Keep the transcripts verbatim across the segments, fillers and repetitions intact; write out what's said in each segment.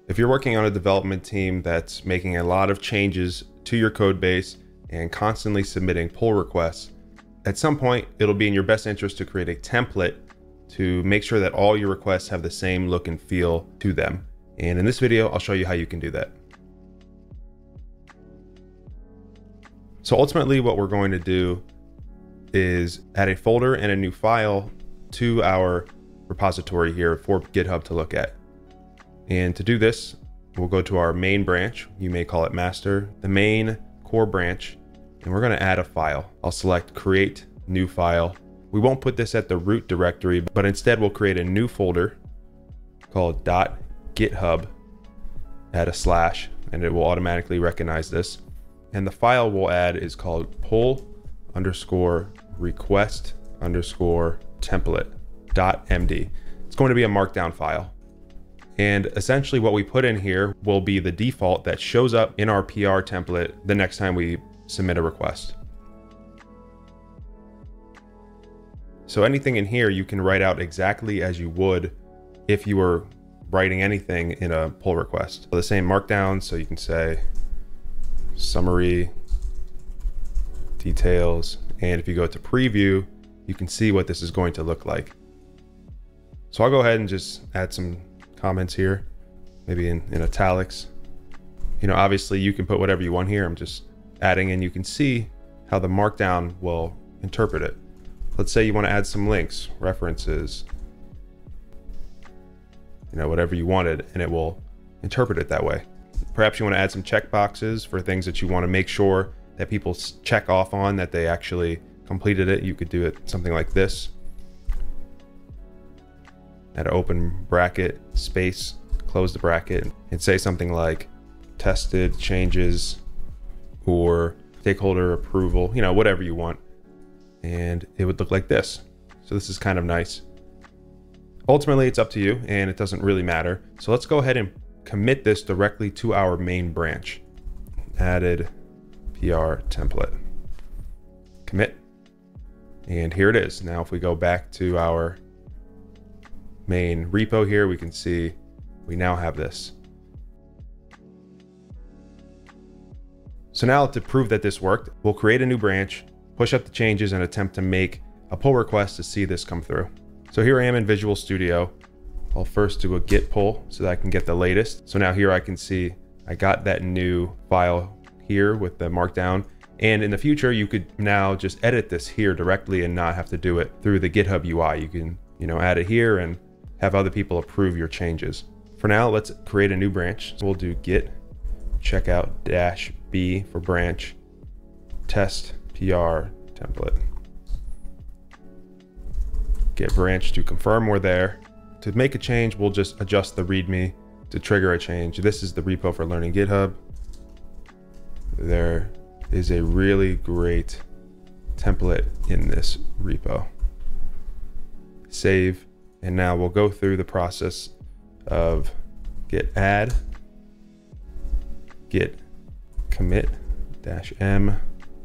If you're working on a development team that's making a lot of changes to your code base and constantly submitting pull requests, at some point, it'll be in your best interest to create a template to make sure that all your requests have the same look and feel to them. And in this video, I'll show you how you can do that. So ultimately what we're going to do is add a folder and a new file to our repository here for GitHub to look at. And to do this, we'll go to our main branch. You may call it master, the main core branch, and we're going to add a file. I'll select create new file. We won't put this at the root directory, but instead we'll create a new folder called .github, add a slash, and it will automatically recognize this. And the file we'll add is called pull underscore request underscore template .md. It's going to be a markdown file. And essentially what we put in here will be the default that shows up in our P R template the next time we submit a request. So anything in here you can write out exactly as you would if you were writing anything in a pull request. So the same markdown, so you can say summary, details, and if you go to preview, you can see what this is going to look like. So I'll go ahead and just add some comments here, maybe in, in italics. You know, obviously you can put whatever you want here. I'm just adding, and you can see how the markdown will interpret it. Let's say you want to add some links, references, you know, whatever you wanted, and it will interpret it that way. Perhaps you want to add some checkboxes for things that you want to make sure that people check off on that they actually completed it. You could do it something like this. Add an open bracket, space, close the bracket, and say something like tested changes or stakeholder approval, you know, whatever you want. And it would look like this. So this is kind of nice. Ultimately, it's up to you and it doesn't really matter. So let's go ahead and commit this directly to our main branch. Added P R template. Commit. And here it is. Now, if we go back to our main repo here, we can see we now have this. So now to prove that this worked, we'll create a new branch, push up the changes, and attempt to make a pull request to see this come through. So here I am in Visual Studio. I'll first do a git pull so that I can get the latest. So now here I can see I got that new file here with the markdown. And in the future, you could now just edit this here directly and not have to do it through the GitHub U I. You can, you know, add it here and have other people approve your changes. For now, let's create a new branch. So we'll do git checkout dash B for branch test P R template. Get branch to confirm we're there. To make a change, we'll just adjust the README to trigger a change. This is the repo for Learning GitHub. There is a really great template in this repo. Save, and now we'll go through the process of git add, git commit dash M,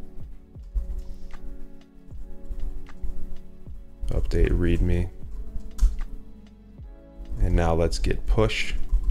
update README, and now let's git push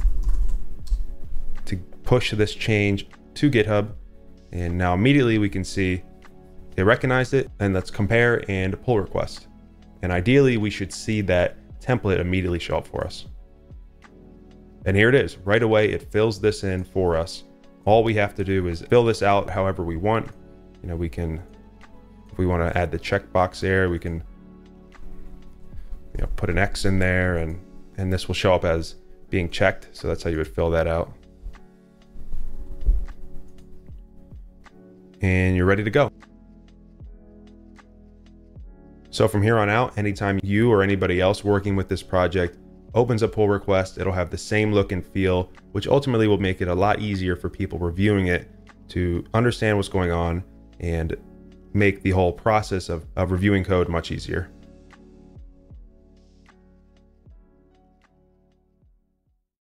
to push this change to GitHub. And now immediately we can see they recognized it, and let's compare and pull request. And ideally we should see that template immediately show up for us. And here it is, right away it fills this in for us. All we have to do is fill this out however we want. You know, we can, if we want to add the checkbox there, we can, you know, put an X in there, and, and this will show up as being checked. So that's how you would fill that out. And you're ready to go. So from here on out, anytime you or anybody else working with this project opens a pull request, it'll have the same look and feel, which ultimately will make it a lot easier for people reviewing it to understand what's going on and make the whole process of, of reviewing code much easier.